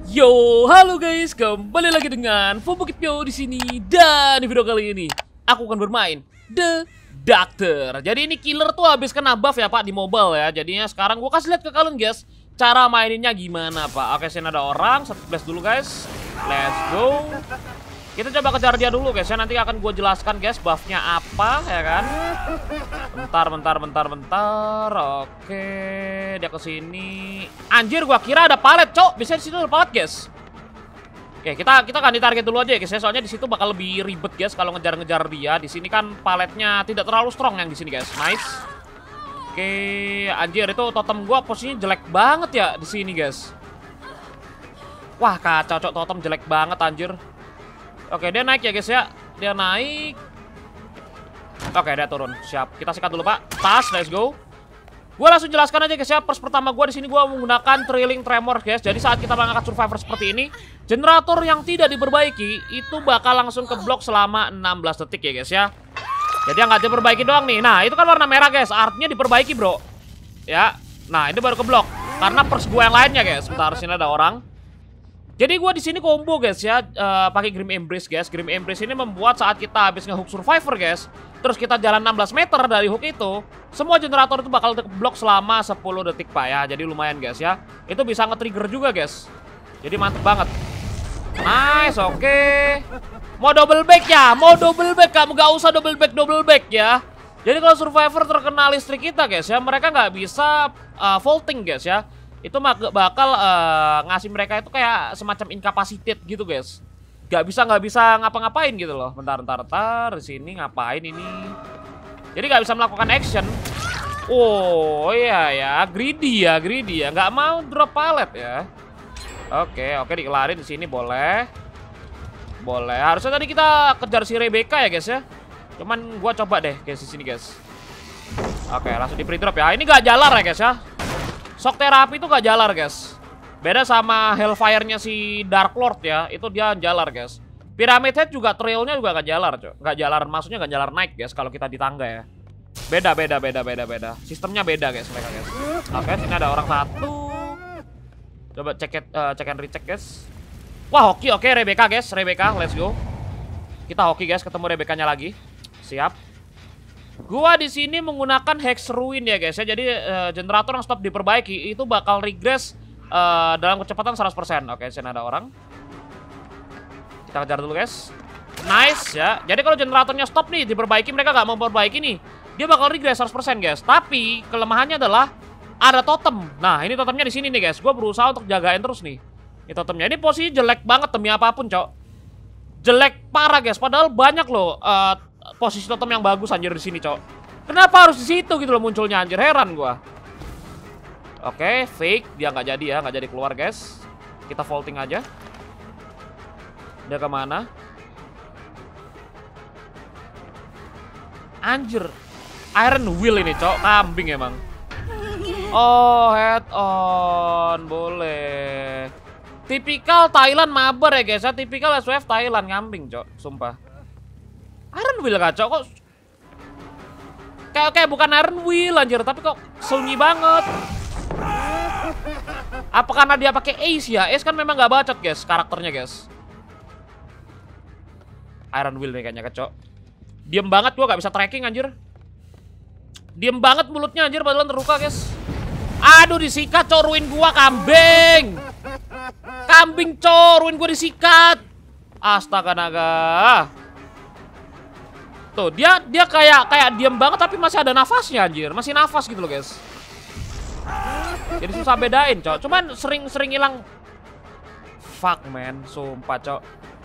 Yo, halo guys, kembali lagi dengan Fobokitpyo di sini. Dan di video kali ini aku akan bermain The Doctor. Jadi ini killer tuh habis kena buff ya Pak di mobile ya. Jadinya sekarang gua kasih lihat ke kalian guys cara maininnya gimana Pak. Oke, sini ada orang, blast dulu guys. Let's go. Kita coba kejar dia dulu guys ya. Nanti akan gue jelaskan guys buffnya apa ya kan. Bentar. Oke, dia kesini. Anjir, gua kira ada palet, cok. Bisa di situ ada palet guys. Oke, kita ganti target dulu aja ya guys ya. Soalnya di situ bakal lebih ribet guys kalau ngejar-ngejar dia. Di sini kan paletnya tidak terlalu strong yang di sini guys. Nice. Oke, anjir itu totem gua posisinya jelek banget ya di sini guys. Wah, kacau cok, totem jelek banget anjir. Oke, dia naik ya guys ya. Dia naik. Oke, dia turun. Siap. Kita sikat dulu, Pak. Tas, let's go. Gue langsung jelaskan aja guys ya. First pertama gue di sini gue menggunakan trailing tremor guys. Jadi saat kita mengangkat survivor seperti ini, generator yang tidak diperbaiki itu bakal langsung keblok selama 16 detik ya guys ya. Jadi yang nggak diperbaiki doang nih. Nah, itu kan warna merah guys. Artinya diperbaiki, bro. Ya. Nah, ini baru keblok. Karena pers gue yang lainnya guys. Bentar, sini ada orang. Jadi gue di sini combo guys ya, pakai Grim Embrace guys. Grim Embrace ini membuat saat kita habis ngehook survivor guys, terus kita jalan 16 meter dari hook itu, semua generator itu bakal blok selama 10 detik Pak ya. Jadi lumayan guys ya. Itu bisa nge-trigger juga guys. Jadi mantep banget. Nice, oke. Mau double back ya? Mau double back, kamu gak usah double back ya. Jadi kalau survivor terkena listrik kita guys ya, mereka nggak bisa vaulting guys ya. Itu bakal ngasih mereka itu kayak semacam incapacitated gitu guys. Gak bisa ngapa-ngapain gitu loh. Bentar. Di sini ngapain ini? Jadi gak bisa melakukan action. Oh iya ya, greedy ya. Gak mau drop palet ya. Oke, dikelarin di sini boleh. Harusnya tadi kita kejar si Rebecca ya guys ya. Cuman gua coba deh guys di sini guys. Oke, langsung di free drop ya. Ini gak jalar ya guys ya. Shock terapi itu gak jalar guys. Beda sama Hellfire-nya si Dark Lord ya. Itu dia jalar guys. Pyramid Head juga trailnya juga gak jalar cok. Gak jalar, maksudnya gak jalar naik guys kalau kita di tangga ya. Beda. Sistemnya beda guys mereka guys. Oke, sini ada orang satu. Coba cek and recheck guys. Wah, hoki, oke, Rebecca guys. Rebecca, let's go. Kita hoki guys, ketemu Rebecca-nya lagi. Siap. Gua di sini menggunakan Hex Ruin ya guys ya. Jadi generator yang stop diperbaiki itu bakal regress dalam kecepatan 100%. Oke, sini ada orang. Kita kejar dulu guys. Nice ya. Jadi kalau generatornya stop nih diperbaiki, mereka gak mau memperbaiki nih, dia bakal regress 100% guys. Tapi kelemahannya adalah ada totem. Nah, ini totemnya di sini nih guys. Gua berusaha untuk jagain terus nih. Ini totemnya. Ini posisi jelek banget demi apapun, cok. Jelek parah guys. Padahal banyak loh posisi totem yang bagus anjir di sini, cok. Kenapa harus di situ gitu loh munculnya anjir, heran gua. Oke, fake, dia nggak jadi ya, nggak jadi keluar guys. Kita vaulting aja. Dia kemana? Anjir, Iron Will ini, cok, kambing emang. Oh, head on, boleh. Tipikal Thailand mabar ya guys ya, tipikal SWF Thailand kambing, cok, sumpah. Iron Will kacau kok. Kayak bukan Iron Will anjir, tapi kok sunyi banget. Apa karena dia pakai Ace ya? Ace kan memang gak bacot guys karakternya guys. Iron Will nih kayaknya kacau. Diem banget, gua gak bisa tracking anjir. Diem banget mulutnya anjir, padahal terluka guys. Aduh, disikat cok, ruin gua, kambing. Kambing cok, ruin gua disikat. Astaga naga. Tuh, dia kayak diem banget tapi masih ada nafasnya anjir. Masih nafas gitu loh, guys. Jadi susah bedain, cok. Cuman sering hilang. Fuck, man. Sumpah, cok.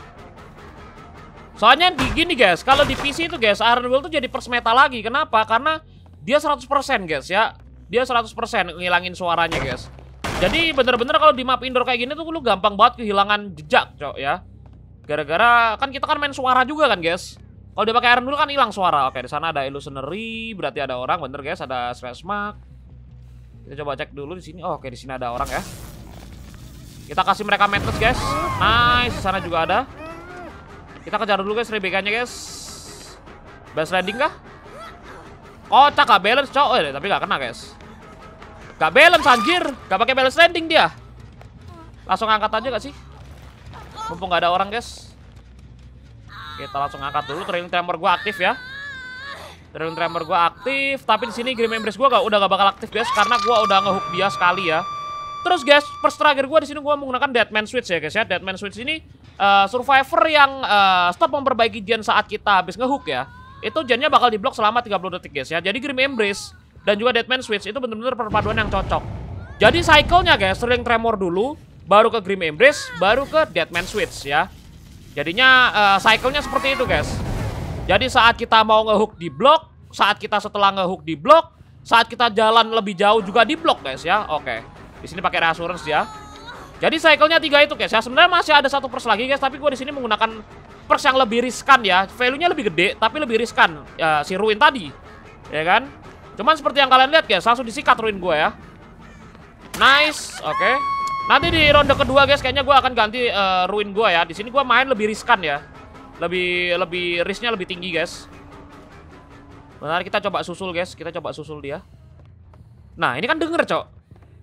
Soalnya gini, guys. Kalau di PC itu, guys, Iron Will tuh jadi first meta lagi. Kenapa? Karena dia 100% guys, ya. Dia 100% ngilangin suaranya, guys. Jadi bener-bener kalau di map indoor kayak gini tuh lu gampang banget kehilangan jejak, cok, ya. Gara-gara kan kita kan main suara juga kan, guys. Kalau dia pakai Iron Will kan hilang suara. Oke, di sana ada illusionary, berarti ada orang, bener guys, ada Slash Mark. Kita coba cek dulu di sini. Oh, oke, di sini ada orang ya. Kita kasih mereka madness, guys. Nice, di sana juga ada. Kita kejar dulu guys Rebecca-nya, guys. Base landing kah? Kocak, gak balance, cok. Tapi gak kena, guys. Gak balance anjir. Gak pakai balance landing dia. Langsung angkat aja gak sih? Mumpung gak ada orang, guys. Kita langsung angkat dulu. Trailing Tremor gue aktif ya. Trailing Tremor gue aktif. Tapi di sini Grim Embrace gue udah gak bakal aktif, guys. Karena gue udah ngehook dia sekali ya. Terus guys, first terakhir gue di sini gue menggunakan Deadman Switch ya guys ya. Deadman Switch ini survivor yang stop memperbaiki gen saat kita habis ngehook ya. Itu gennya bakal diblok selama 30 detik guys ya. Jadi Grim Embrace dan juga Deadman Switch itu benar-benar perpaduan yang cocok. Jadi cycle-nya guys, Trailing Tremor dulu, baru ke Grim Embrace, baru ke Deadman Switch ya. Jadinya cycle-nya seperti itu guys. Jadi saat kita mau ngehook di blok, saat kita setelah ngehook di blok, saat kita jalan lebih jauh juga di blok guys ya. Oke. Di sini pakai reassurance ya. Jadi cycle-nya 3 itu guys ya. Sebenarnya masih ada 1 pers lagi guys, tapi gue di sini menggunakan pers yang lebih riskan ya. Value-nya lebih gede tapi lebih riskan. Ya, si Ruin tadi. Ya kan? Cuman seperti yang kalian lihat guys, langsung disikat Ruin gue ya. Nice. Oke. Nanti di ronde kedua guys kayaknya gue akan ganti Ruin gue ya. Di sini gue main lebih riskan ya. Lebih risknya lebih tinggi guys. Bentar kita coba susul guys. Kita coba susul dia. Nah, ini kan denger, Cok.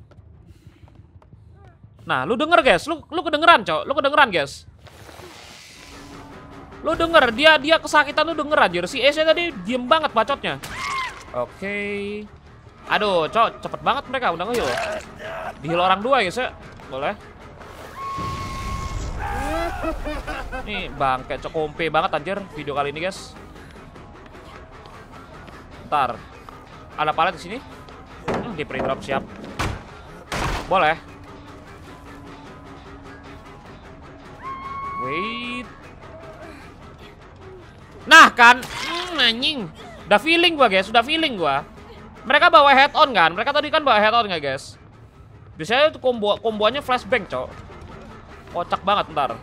Nah, lu denger guys, lu kedengeran, Cok. Lu kedengeran, guys. Lu denger, dia kesakitan, lu denger anjir. Si Ace tadi diem banget bacotnya. Oke. Aduh, Cok, cepet banget mereka udah nge-heal. Di-heal orang 2 guys ya. Boleh. Nih, bangke Cok, kompe banget anjir video kali ini, guys. Ntar. Ada palet di sini. Di pre-drop siap. Boleh. Wait. Nah kan, anjing. Udah feeling gua guys, udah feeling gua. Mereka bawa head on kan? Mereka tadi kan bawa head on nggak guys? Biasanya itu komboannya flashbang, Cok. Kocak banget ntar.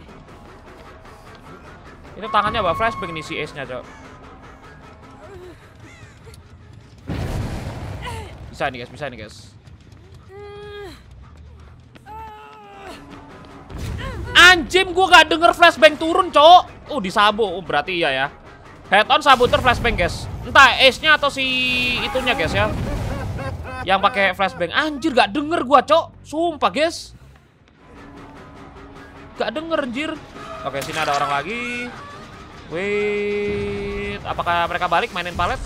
Itu tangannya bawa flashbang nih si Ace-nya, Cok. Bisa nih guys, bisa nih guys. Anjim, gue gak denger flashbang turun, Cok. Disabo. Berarti iya ya. Head on sabuter flashbang, guys. Entah Ace-nya atau si itunya, guys ya. Yang pakai flashbang. Anjir, gak denger gua, Cok. Sumpah, guys. Gak denger, anjir. Oke, sini ada orang lagi. Wait, apakah mereka balik mainin palet?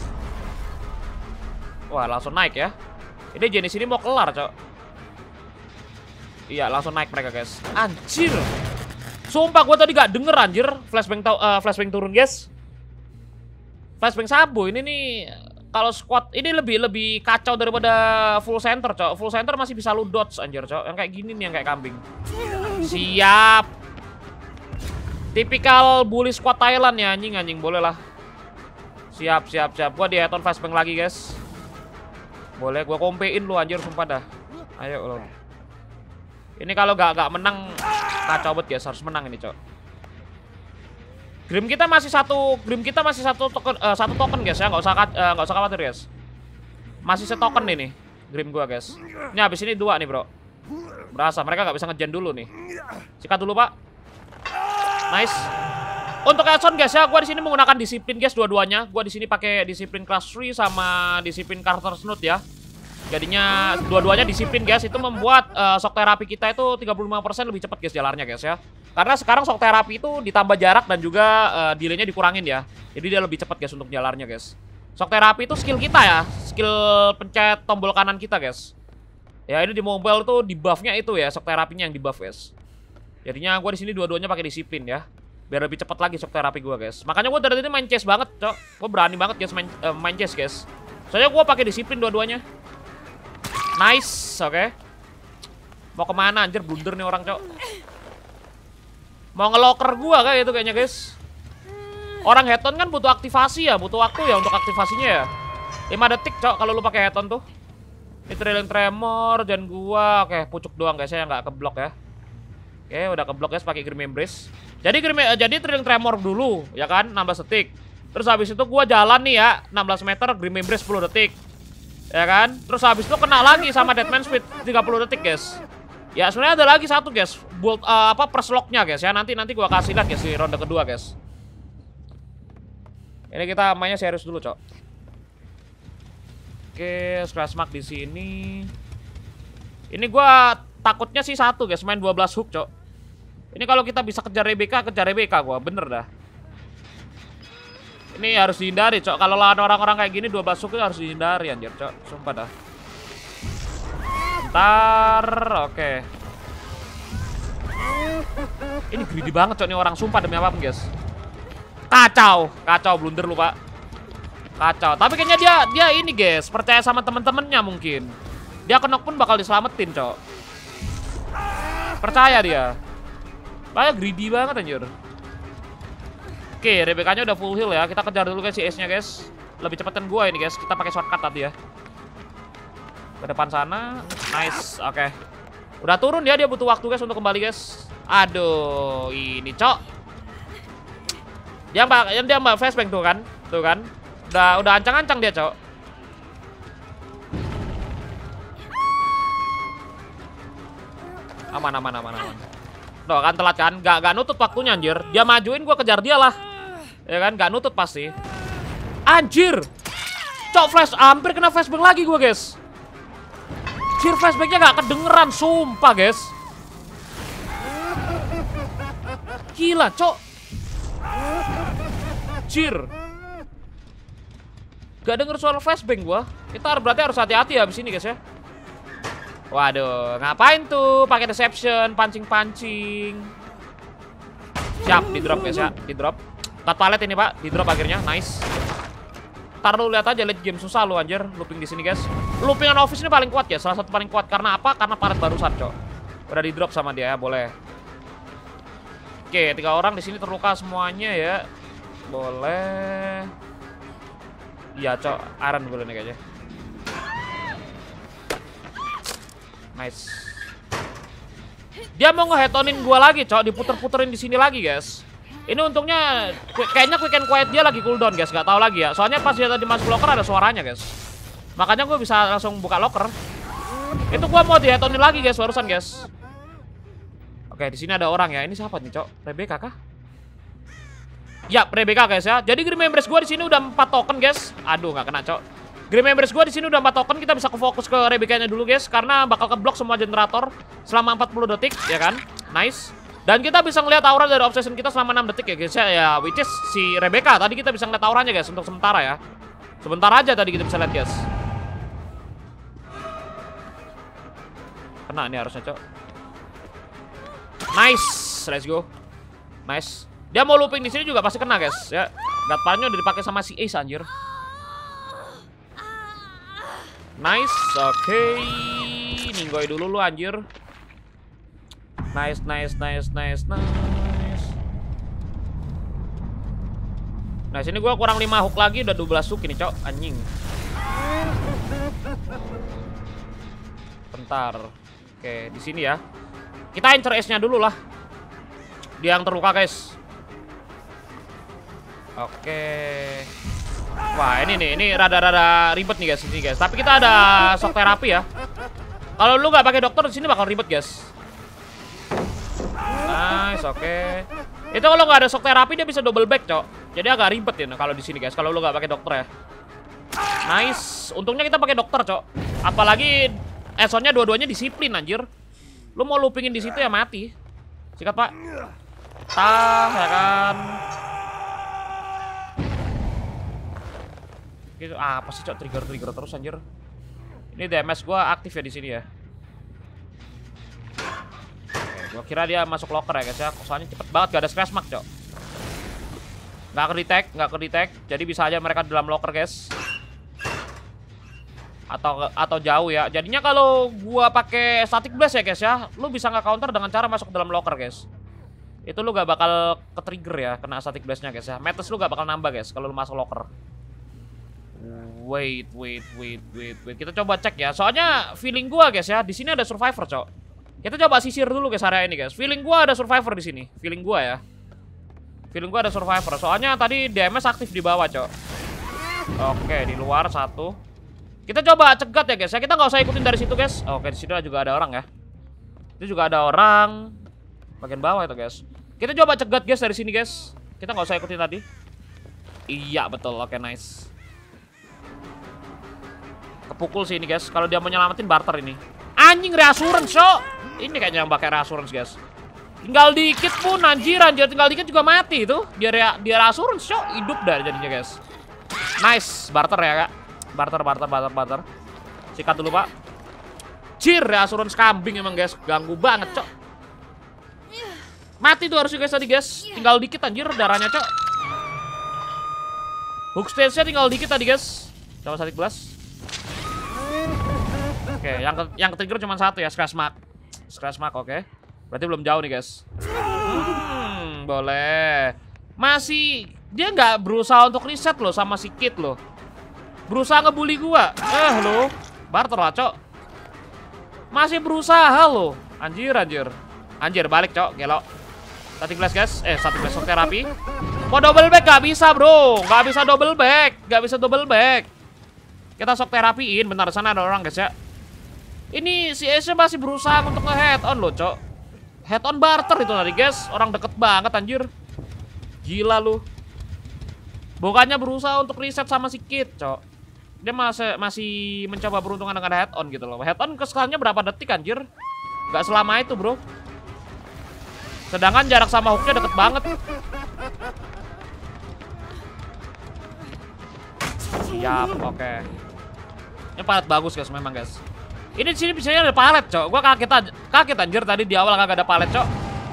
Wah, langsung naik ya. Ini jenis ini mau kelar, Cok. Iya, langsung naik mereka, guys. Anjir. Sumpah gue tadi gak denger anjir flashbang turun, guys. Flashbang sabu ini nih kalau squad ini lebih kacau daripada full center, Cok. Full center masih bisa lu dodge anjir, Cok. Yang kayak gini nih yang kayak kambing. Siap. Tipikal bully squad Thailand ya, anjing boleh lah. Siap. Gua di head on flashbang lagi, guys. Boleh gua kompein lu anjir sumpah dah. Ayo lu. Ini kalau gak menang kacau banget guys, harus menang ini, Cok. Grim kita masih satu token guys ya, nggak usah khawatir guys. Masih setoken ini Grim gua guys. Ini habis ini 2 nih, Bro. Berasa mereka nggak bisa ngejen dulu nih. Sikat dulu, Pak. Nice. Untuk Edson guys ya, gua di sini menggunakan disiplin guys dua-duanya. Gua di sini pakai disiplin class 3 sama disiplin Carter Snoot ya. Jadinya dua-duanya disiplin guys. Itu membuat shock terapi kita itu 35% lebih cepat guys jalannya guys ya. Karena sekarang shock terapi itu ditambah jarak dan juga delay-nya dikurangin ya. Jadi dia lebih cepat guys untuk jalannya guys. Shock terapi itu skill kita ya. Skill pencet tombol kanan kita guys. Ya ini di mobile tuh di buff-nya itu ya, shock terapinya yang di buff guys. Jadinya gue di sini dua-duanya pakai disiplin ya. Biar lebih cepat lagi shock terapi gue guys. Makanya gue dari tadi main chase banget, Cok. Gue berani banget guys main chase guys. Soalnya gue pakai disiplin dua-duanya. Nice, oke. Mau kemana anjir, blunder nih orang, Cok. Mau ngeloker gua kayak itu kayaknya, guys. Orang head-on kan butuh aktivasi ya, butuh waktu ya untuk aktivasinya ya. 5 detik, Cok, kalau lu pakai head-on tuh. Ini Trailing Tremor dan gua, oke, pucuk doang guys ya, nggak keblok ya. Oke, udah keblok guys pakai Grim Embrace. Jadi Trailing Tremor dulu, ya kan, 16 detik. Terus habis itu gua jalan nih ya, 16 meter Grim Embrace 10 detik. Ya kan? Terus habis itu kena lagi sama Deadman Switch 30 detik, guys. Ya, sebenarnya ada lagi satu, guys. Bolt perslocknya, guys ya. Nanti gua kasih lihat guys di ronde kedua, guys. Ini kita mainnya serius dulu, Cok. Oke, scratch mark di sini. Ini gua takutnya sih satu guys, main 12 hook cok. Ini kalau kita bisa kejar Rebecca gua, bener dah. Ini harus dihindari cok, kalau lawan orang-orang kayak gini 12 hook itu harus dihindari anjir cok, sumpah dah. Bentar, oke. Ini greedy banget cok nih orang, sumpah demi apapun guys. Kacau, blunder lu pak. Kacau, tapi kayaknya dia ini guys, percaya sama temen-temennya mungkin. Dia knock pun bakal diselamatin cok. Percaya dia. Makanya greedy banget anjir. Oke, Rebecca-nya udah full heal ya. Kita kejar dulu guys si Ace-nya guys. Lebih cepetan gua ini guys. Kita pakai shortcut tadi ya. Ke depan sana. Nice, oke. Udah turun dia butuh waktu guys untuk kembali guys. Aduh, ini cok. Dia mbak flashbang tuh kan. Tuh kan. Udah ancang-ancang dia cok. Aman. Tuh kan telat kan. Gak nutut waktunya anjir. Dia majuin gua kejar dia lah. Ya kan, gak nutut pasti. Anjir. Cok flash, hampir kena flashbang lagi gua guys. Anjir, flashbangnya gak kedengeran, sumpah guys. Gila cok. Anjir. Gak denger suara flashbang gua. Kita berarti harus hati-hati ya abis ini guys ya. Waduh, ngapain tuh pakai deception, pancing-pancing. Siap, di drop guys ya, di drop. 4 palet ini pak, di drop akhirnya, nice. Ntar lu lihat aja late game susah lu anjir, looping di sini guys. Loopingan office ini paling kuat ya, salah satu paling kuat. Karena apa? Karena palet barusan cok. Udah di drop sama dia ya, boleh. Oke, 3 orang di sini terluka semuanya ya. Boleh. Iya cok, iron boleh nih kayaknya. Nice. Dia mau ngehetonin gua lagi, cok. Diputer-puterin di sini lagi, guys. Ini untungnya kayaknya quick and quiet dia lagi cooldown, guys. Gak tahu lagi ya. Soalnya pas dia tadi masuk locker ada suaranya, guys. Makanya gua bisa langsung buka locker. Itu gua mau dihetonin lagi, guys, barusan, guys. Oke, di sini ada orang ya. Ini siapa nih, cok? Rebecca kah? Ya, Rebecca, guys ya. Jadi Grim Embrace gua di sini udah 4 token, guys. Aduh, nggak kena, cok. Grim Embrace gue di sini udah 4 token, kita bisa fokus ke Rebecca-nya dulu guys, karena bakal keblok semua generator selama 40 detik, ya kan? Nice. Dan kita bisa ngeliat aura dari obsession kita selama 6 detik ya guys ya, which is si Rebecca. Tadi kita bisa ngeliat auranya guys untuk sementara ya. Sebentar aja tadi kita bisa lihat guys. Kena nih harusnya, cok. Nice, let's go. Nice. Dia mau looping di sini juga pasti kena guys ya. Gatparnya udah dipakai sama si Ace anjir. Nice, oke. Ninggoy dulu lu anjir. Nice. Nah, sini gua kurang 5 hook lagi, udah 12 hook ini, cok. Anjing. Bentar. Oke, di sini ya. Kita incer S-nya dulu lah. Dia yang terluka, guys. Oke. Wah, ini rada-rada ribet nih guys, ini guys. Tapi kita ada shock terapi ya. Kalau lu nggak pakai dokter di sini bakal ribet guys. Nice, oke. Itu kalau nggak ada shock terapi dia bisa double back, cok. Jadi agak ribet ya kalau di sini guys. Kalau lu nggak pakai dokter ya. Nice. Untungnya kita pakai dokter, cok. Apalagi soalnya dua-duanya disiplin anjir. Lu mau loopingin di situ ya mati. Sikat pak. Tah ya kan. Gitu. Apa sih cok trigger terus anjir. Ini DMS gua aktif ya di sini ya. Oke, gua kira dia masuk locker ya guys ya. Soalnya cepet banget, gak ada scratch mark cok. Nggak ke detect. Jadi bisa aja mereka di dalam locker guys. Atau jauh ya. Jadinya kalau gua pakai static blast ya guys ya, lu bisa nggak counter dengan cara masuk ke dalam locker guys. Itu lu gak bakal ke trigger ya kena static blast-nya guys ya. Metes lu gak bakal nambah guys kalau lu masuk locker. Wait. Kita coba cek ya. Soalnya feeling gua guys ya, di sini ada survivor, cok. Kita coba sisir dulu guys area ini guys. Feeling gua ada survivor di sini. Feeling gua ya. Feeling gua ada survivor. Soalnya tadi DMS aktif di bawah, cok. Oke, di luar satu. Kita coba cegat ya guys ya. Kita nggak usah ikutin dari situ guys. Oke, di situ juga ada orang ya. Itu juga ada orang. Bagian bawah itu guys. Kita coba cegat guys dari sini guys. Kita nggak usah ikutin tadi. Iya betul. Oke, nice. Kepukul sih ini guys. Kalau dia mau nyelamatin barter ini. Anjing reassurance, cok. ini kayaknya yang pakai reassurance, guys. Tinggal dikit pun anjir, tinggal dikit juga mati itu. Dia reassurance, cok. Hidup dah jadinya, guys. Nice, barter ya, Kak. Barter. Sikat dulu, Pak. Cir, reassurance kambing emang, guys. Ganggu banget, cok. Mati tuh harusnya, guys, tadi, guys. Tinggal dikit anjir darahnya, cok. Hook stage-nya tinggal dikit tadi, guys. Coba satik belas. Oke, yang ke-trigger cuma satu ya, scratch mark. Oke. Berarti belum jauh nih, guys. Boleh. Masih dia nggak berusaha untuk reset loh sama si Kid loh. Berusaha ngebully gua. Lo. Barter lah, cok. Masih berusaha loh. Anjir. Anjir, balik, cok. Gelo. Static blast, guys. Static blast, shock terapi. Mau double back gak bisa, bro. Gak bisa double back. Kita shock terapiin. Bentar, sana ada orang, guys ya. Ini si Ace masih berusaha untuk nge-head on loh, cok. Head on barter itu tadi, guys. Orang deket banget, anjir. Gila lu. Bukannya berusaha untuk reset sama si Kid, cok. Dia masih mencoba peruntungan dengan head on gitu loh. Head on kesukaannya berapa detik, anjir. Gak selama itu, bro. Sedangkan jarak sama hooknya deket banget. Siap, oke. Ini palet bagus, guys, memang, guys. Ini di sini bisanya ada palet, cok. Gua kaget anjir tadi di awal kagak ada palet, cok.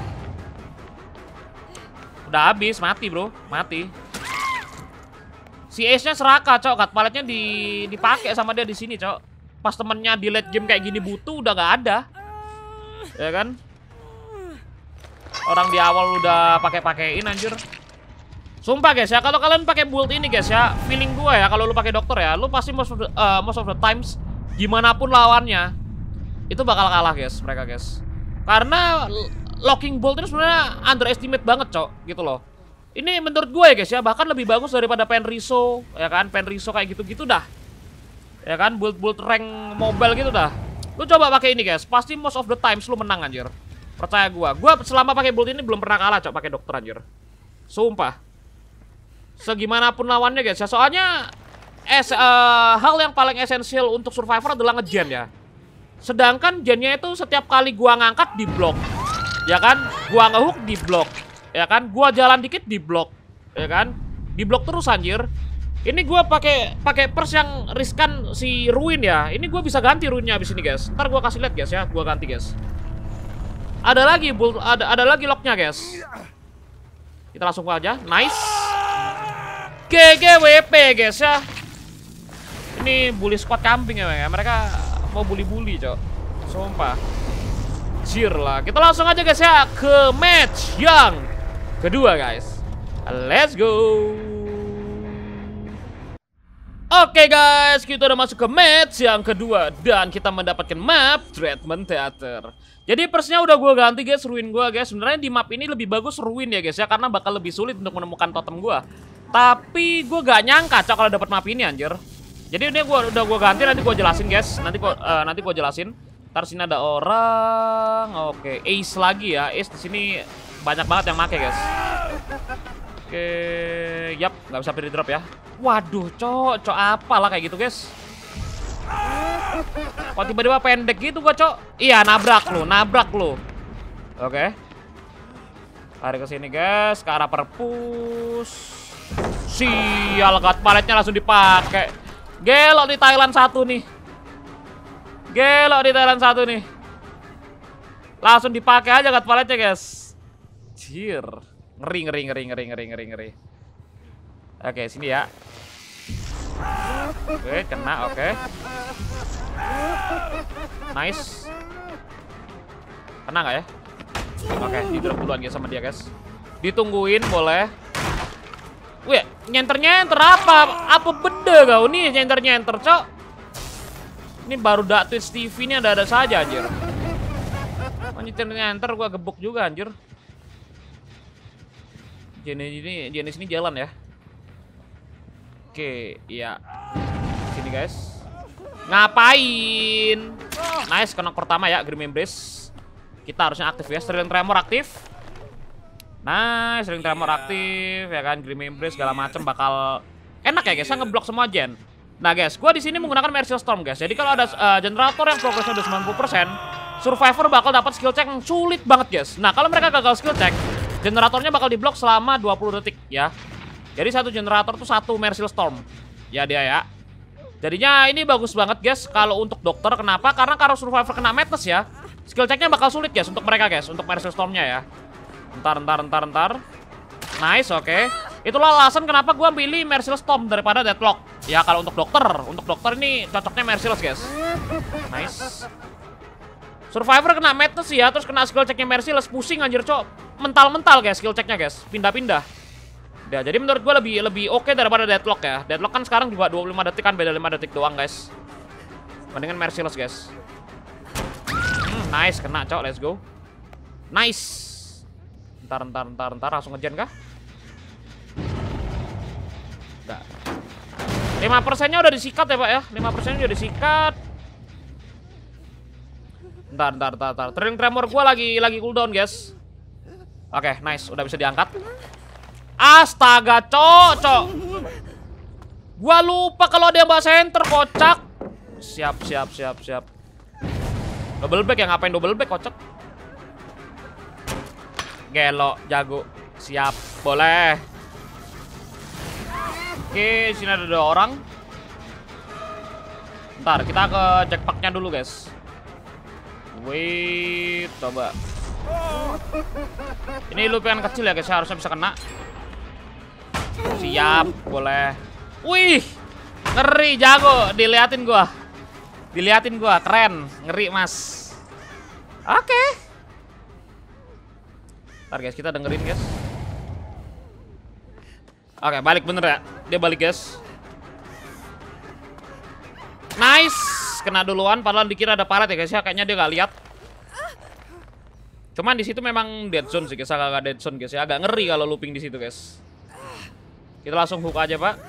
Udah habis, mati, bro. Mati. Si Ace-nya serakah, cok. Cut paletnya dipakai sama dia di sini, cok. Pas temennya di late game kayak gini butuh udah gak ada. Ya kan? Orang di awal udah pakein anjir. Sumpah, guys ya, kalau kalian pakai build ini, guys ya, feeling gue ya, kalau lu pakai dokter ya, lu pasti most of the times gimana pun lawannya itu bakal kalah, guys, mereka, guys. Karena locking bolt ini sebenarnya underestimate banget, cok, gitu loh. Ini menurut gue ya, guys ya, bahkan lebih bagus daripada Penriso, ya kan? Penriso kayak gitu-gitu dah. Ya kan, build rank mobile gitu dah. Lu coba pakai ini, guys, pasti most of the times lu menang, anjir. Percaya gue selama pakai build ini belum pernah kalah, cok, pakai dokter, anjir. Sumpah. Segimanapun lawannya, guys ya. Soalnya hal yang paling esensial untuk survivor adalah nge-gen ya. Sedangkan gennya itu setiap kali gua ngangkat di blok. Ya kan? Gua nge-hook di blok. Ya kan? Gua jalan dikit di blok. Ya kan? Di blok terus, anjir. Ini gua pakai pers yang riskan si Ruin ya. Ini gua bisa ganti Ruinnya abis ini, guys. Ntar gua kasih lihat, guys ya. Gua ganti, guys. Ada lagi locknya, guys. Kita langsung aja. Nice. GGWP, guys ya. Ini bully squad kambing ya, mereka mau bully-bully, cok. Sumpah. Jir lah. Kita langsung aja, guys ya, ke match yang kedua, guys. Let's go. Oke, guys, kita udah masuk ke match yang kedua dan kita mendapatkan map Treatment Theater. Jadi persnya udah gue ganti, guys, Ruin gue, guys. Sebenarnya di map ini lebih bagus Ruin ya, guys ya, karena bakal lebih sulit untuk menemukan totem gue. Tapi gue gak nyangka, cok, kalau dapat map ini, anjir. Jadi ini udah gue ganti, nanti gue jelasin, guys. Nanti gue jelasin. Ntar sini ada orang. Oke, Ace lagi ya. Ace di sini banyak banget yang make, guys. Oke, yap, nggak bisa free drop ya. Waduh, cok apalah kayak gitu, guys. Kok tiba-tiba pendek gitu gua, cok? Iya, nabrak lu. Oke. Lari ke sini, guys, ke arah perpus. Sial, cut paletnya langsung dipakai. Gelo di Thailand satu nih. Langsung dipakai aja cut paletnya, guys. Jir. Ngeri. Oke, sini ya. Oke, kena, oke. Nice. Kena nggak ya? Oke, di drop duluan, guys, sama dia, guys. Ditungguin, boleh. Wih, nyenter apa? Apa beda kau nih nyenter, cok? Ini baru Twitch TV ini ada saja, anjir. Nyenter gua gebuk juga, anjir. Jenis ini jalan ya. Oke, iya. Sini, guys. Ngapain? Nice, knock pertama ya, Grim Embrace. Kita harusnya aktif ya, Sterling Tremor aktif. Nice, Sterling Tremor aktif ya kan, Grim Embrace segala macem bakal enak ya, guys. Saya ngeblok semua gen. Nah, guys, gua di sini menggunakan Merciless Storm, guys. Jadi kalau ada generator yang progresnya udah 90%, Survivor bakal dapat skill check yang sulit banget guys. Nah kalau mereka gagal skill check, generatornya bakal diblok selama 20 detik ya. Jadi satu generator tuh satu Merciless Storm. Ya dia ya. Jadinya ini bagus banget guys kalau untuk dokter. Kenapa? Karena kalau Survivor kena madness ya, skill checknya bakal sulit guys untuk mereka guys. Untuk Merciless Stormnya ya. Ntar. Nice, oke. Itulah alasan kenapa gua pilih Merciless Storm daripada Deadlock. Ya kalau untuk dokter ini cocoknya Merciless guys. Nice. Survivor kena madness ya, terus kena skill checknya Merciless, pusing anjir cok. Mental guys skill checknya guys, pindah-pindah. Ya, jadi menurut gue lebih oke daripada Deadlock ya. Deadlock kan sekarang juga 25 detik kan, beda 5 detik doang guys. Mendingan Merciless guys. Nice, kena cok, let's go. Nice. Ntar langsung ngejen kah? Enggak. 5%-nya udah disikat ya pak ya, 5%-nya udah disikat. Ntar. Trailing Tremor gue lagi cooldown guys. Oke, nice, udah bisa diangkat. Astaga, cok. Gua lupa kalau dia mbak center, kocak. Siap. Double back ya, ngapain double back, kocak. Gelo, jago. Siap, boleh. Oke, sini ada 2 orang. Ntar, kita ke jackpacknya dulu, guys. Wait, coba. Ini lupian kecil ya, guys, harusnya bisa kena. Siap, boleh. Wih, ngeri, jago. Diliatin gua, keren, ngeri mas. Oke. Ntar guys, kita dengerin guys. Oke, balik bener ya. Dia balik guys. Nice, kena duluan. Padahal dikira ada palet ya guys ya. Kayaknya dia nggak lihat. Cuman di situ memang dead zone sih guys. Agak dead zone guys ya. Agak ngeri kalau looping di situ guys. Kita langsung hook aja pak.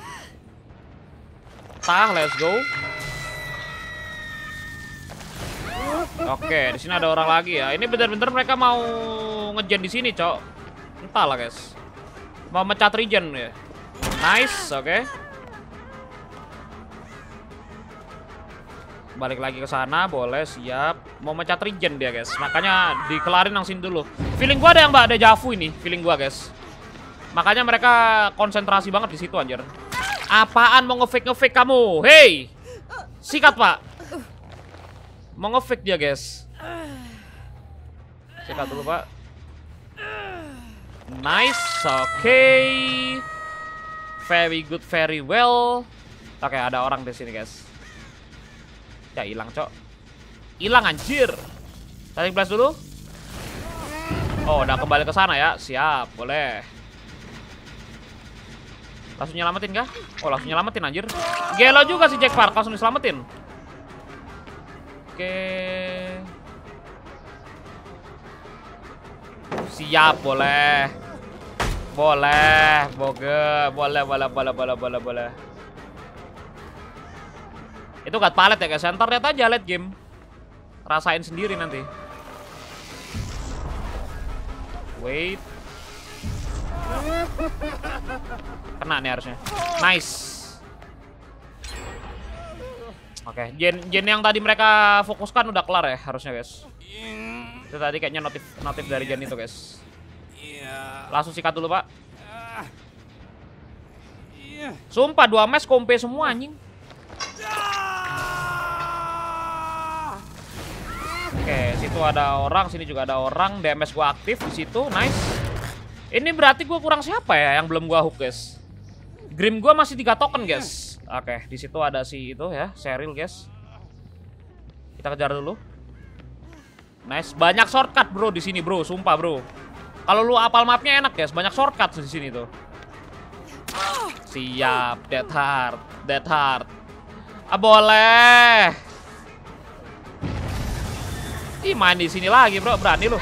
Let's go. Oke, di sini ada orang lagi ya. Ini bener-bener mereka mau ngejen di sini, cok. Entahlah guys. Mau mecat regen ya. Nice, oke. Balik lagi ke sana, boleh, siap. Mau mecat regen dia guys. Makanya dikelarin langsung dulu. Feeling gua ada yang mbak deja vu ini, feeling gua guys. Makanya mereka konsentrasi banget di situ anjir. Apaan mau nge-fake kamu? Hey! Sikat, Pak. Mau nge-fake dia, guys. Sikat dulu, Pak. Nice, oke. Very good, very well. Oke, ada orang di sini, guys. Ya, hilang, cok. Hilang anjir. Tarik blast dulu. Oh, udah kembali ke sana ya. Siap, boleh. Langsung nyelamatin kah? Oh, langsung nyelamatin anjir. Gelo juga si Jack Park, langsung diselamatin. Oke. Siap, boleh. Boleh, boleh. Itu gak palet ya guys, ntar lihat aja late game. Rasain sendiri nanti. Wait. Kena nih harusnya. Nice. Oke, gen yang tadi mereka fokuskan udah kelar ya harusnya guys. Itu tadi kayaknya notif dari gen itu guys. Langsung sikat dulu pak. Sumpah 2 match kompe semua anjing. Oke, situ ada orang, sini juga ada orang. DMS gua aktif di situ, nice. Ini berarti gua kurang siapa ya yang belum gua hook guys? Grim gua masih 3 token guys. Oke, di situ ada si itu ya, Cheryl guys. Kita kejar dulu. Nice, banyak shortcut bro di sini bro, sumpah bro. Kalau lu apal mapnya enak guys, banyak shortcut di sini tuh. Siap, dead heart. Ah boleh. Ih main di sini lagi bro, berani lu.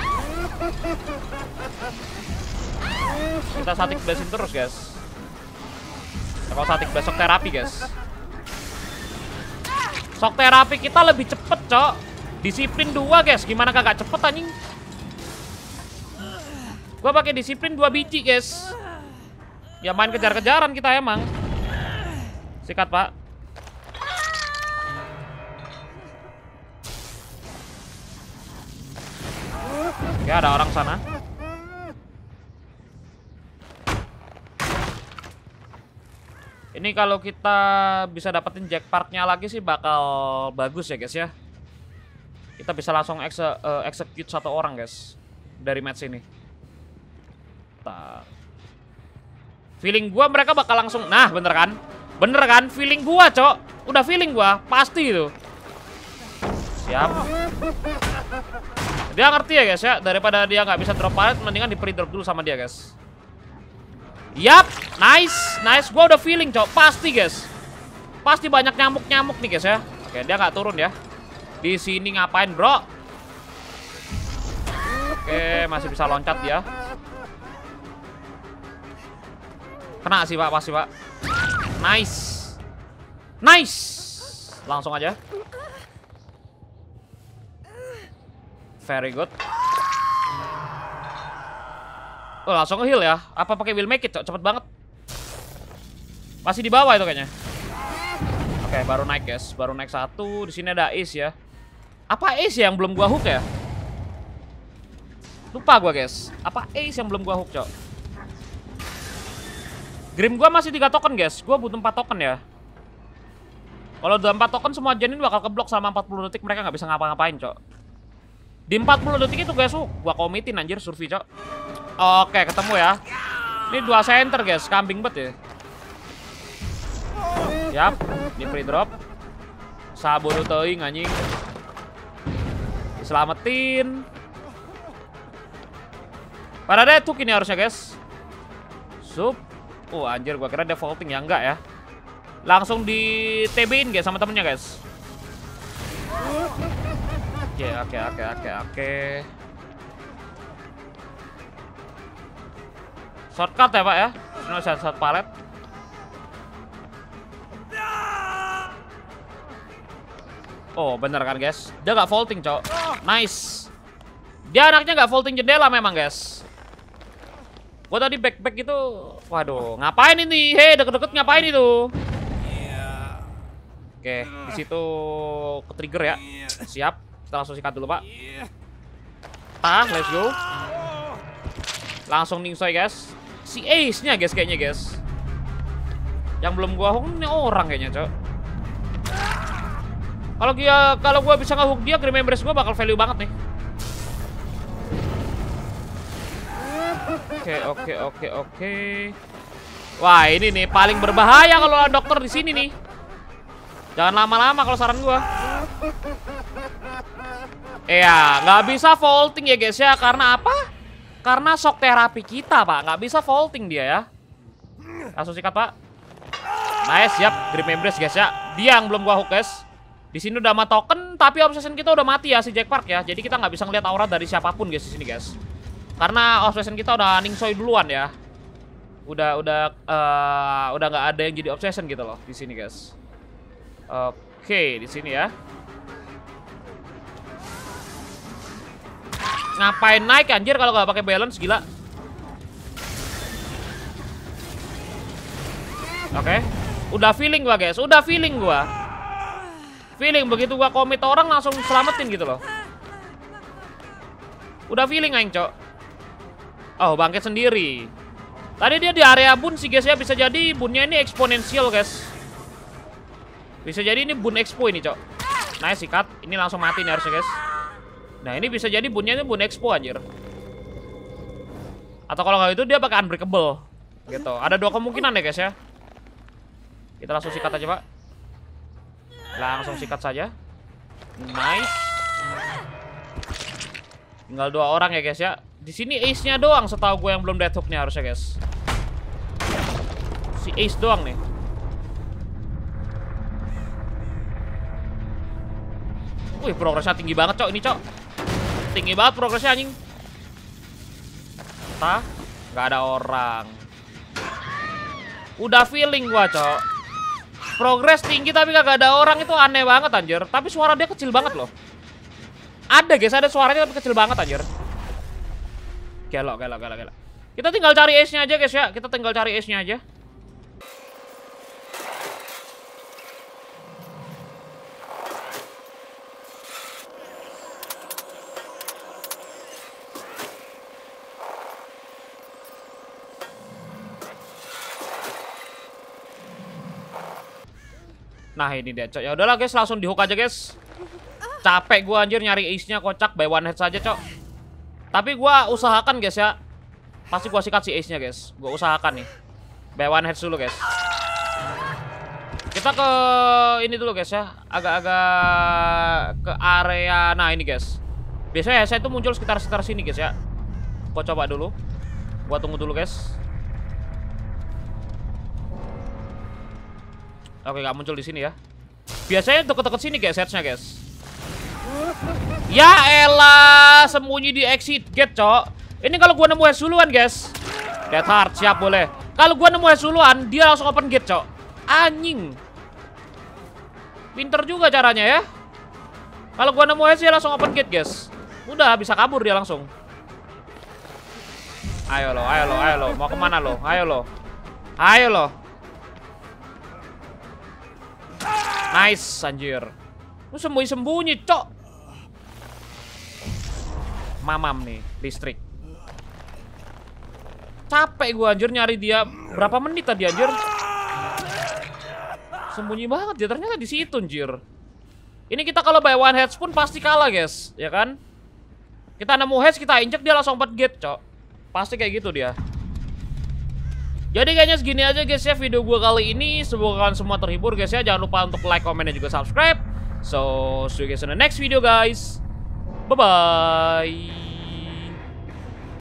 Kita static blasin terus guys. Kalau static blast shock terapi guys. Shock terapi kita lebih cepet cok. Disiplin 2 guys, gimana kagak cepet anjing? Gua pakai disiplin 2 biji guys. Ya main kejar-kejaran kita emang. Sikat pak. Oke, ada orang sana. Ini kalau kita bisa dapetin jackpotnya lagi sih bakal bagus ya guys ya. Kita bisa langsung execute satu orang guys dari match ini. Feeling gua mereka bakal langsung. Nah, bener kan? Bener kan? Feeling gua, Cok. Udah feeling gua, pasti itu. Siap. Dia ngerti ya guys ya, daripada dia nggak bisa drop pallet, mendingan di pre-drop dulu sama dia guys. Yap, nice. Gua udah feeling, Cok. Pasti guys. Pasti banyak nyamuk-nyamuk nih guys ya. Oke, dia nggak turun ya. Di sini ngapain, bro? Oke, masih bisa loncat dia. Kena sih, Pak, pasti, Pak. Nice. Langsung aja. Very good. Oh, langsung nge-heal ya. Apa pakai will make it, Cok? Cepet banget. Masih di bawah itu kayaknya. Oke, baru naik, guys. Baru naik satu. Di sini ada ace ya. Apa ace yang belum gua hook ya? Lupa gua, guys. Apa ace yang belum gua hook, Cok? Grim gua masih 3 token, guys. Gua butuh 4 token ya. Kalau udah 4 token semua Genin bakal keblok sama 40 detik, mereka nggak bisa ngapa-ngapain, Cok. Di 40 detik itu, guys, gua komitin anjir survei, Cok. Oke, ketemu ya. Ini 2 center, guys. Kambing bet ya. Siap. Ini free drop. Sabodo teuing anjing. Diselamatin. Pada detuk ini harusnya, guys. Sup. Oh, anjir, gua kira defaulting ya, enggak ya. Langsung di TB-in guys sama temennya, guys. Oke. Shortcut ya, Pak ya. Ini short pallet. Oh, bener kan, guys? Dia nggak vaulting, Cok. Nice. Dia anaknya nggak vaulting jendela memang, guys. Gua tadi back itu, waduh, ngapain ini? Hei, deket-deket ngapain itu? Oke, di situ ke-trigger ya. Siap. Kita langsung sikat dulu, Pak. Let's go. Langsung ningsoy, guys. Si ace-nya, guys, kayaknya, guys. Yang belum gua hook ini orang kayaknya, Cok. Kalau gua bisa nge-hook dia, Grim Embrace gua bakal value banget nih. Oke. Wah, ini nih paling berbahaya kalau ada dokter di sini nih. Jangan lama-lama kalau saran gua. Iya, nggak bisa vaulting ya guys ya. Karena apa? Karena shock terapi kita, Pak. Nggak bisa vaulting dia ya. Langsung sikat, Pak. Nice, siap. Grim Embrace guys ya. Dia yang belum gua hook, guys. Di sini udah sama token, tapi obsession kita udah mati ya si Jack Park ya. Jadi kita nggak bisa ngeliat aura dari siapapun guys di sini, guys. Karena obsession kita udah ningsoy duluan ya. Udah nggak ada yang jadi obsession gitu loh di sini, guys. Oke, di sini ya. Ngapain naik anjir kalau nggak pakai balance, gila. Oke. Udah feeling gua, guys. Udah feeling gua. Feeling begitu gua komit orang langsung selamatin gitu loh. Udah feeling aing, Cok. Oh, bangkit sendiri. Tadi dia di area bun sih, guys ya. Bisa jadi bunnya ini eksponensial, guys. Bisa jadi ini bun expo ini, Cok. Nice, sikat. Ini langsung mati nih harusnya, guys. Nah, ini bisa jadi bunnya ini bun expo anjir. Atau kalau nggak itu dia pakai unbreakable. Gitu. Ada 2 kemungkinan ya, guys ya. Kita langsung sikat aja, Pak. Langsung sikat saja. Nice. Tinggal 2 orang ya, guys ya. Di sini ace-nya doang setahu gue yang belum death hook nih harusnya, guys. Si ace doang nih. Wih, progresnya tinggi banget, Cok. Ini, Cok. Tinggi banget progresnya, anjing. Nggak ada orang. Udah feeling gua, Cok. Progres tinggi tapi kagak ada orang itu aneh banget, anjir. Tapi suara dia kecil banget loh. Ada, guys. Ada suaranya tapi kecil banget, anjir. Gelok. Kita tinggal cari ace-nya aja, guys ya. Kita tinggal cari ace-nya aja. Nah ini dia cok. Ya udahlah guys, langsung di hook aja guys. Capek gua anjir nyari ace-nya, kocak by one head saja cok. Tapi gua usahakan guys ya. Pasti gua sikat si ace-nya guys. Gua usahakan nih. By one head dulu guys. Kita ke ini dulu guys ya. Agak-agak ke area. Nah ini guys. Biasanya saya itu muncul sekitar sini guys ya. Gua coba dulu. Gua tunggu dulu guys. Oke, gak muncul di sini ya. Biasanya deket-deket sini guys, heads-nya guys. Ya elah, sembunyi di exit gate, cok. Ini kalau gua nemu heads duluan guys. Dead hard, siap boleh. Kalau gua nemu heads duluan, dia langsung open gate, cok. Anjing. Pinter juga caranya ya. Kalau gua nemu heads, dia langsung open gate guys. Udah, bisa kabur dia langsung. Ayo lo, ayo lo, ayo lo. Mau kemana lo? Ayo lo. Ayo lo. Nice, anjir. Lu sembunyi-sembunyi, cok. Mamam nih, listrik. Capek gua anjir nyari dia. Berapa menit tadi anjir? Sembunyi banget dia, ternyata di situ anjir. Ini kita kalau by one heads pun pasti kalah, guys, ya kan? Kita nemu heads, kita injek dia langsung 4 gate, cok. Pasti kayak gitu dia. Jadi kayaknya segini aja guys ya video gue kali ini. Semoga kalian semua terhibur guys ya. Jangan lupa untuk like, comment, dan juga subscribe. So, see you guys in the next video guys. Bye-bye.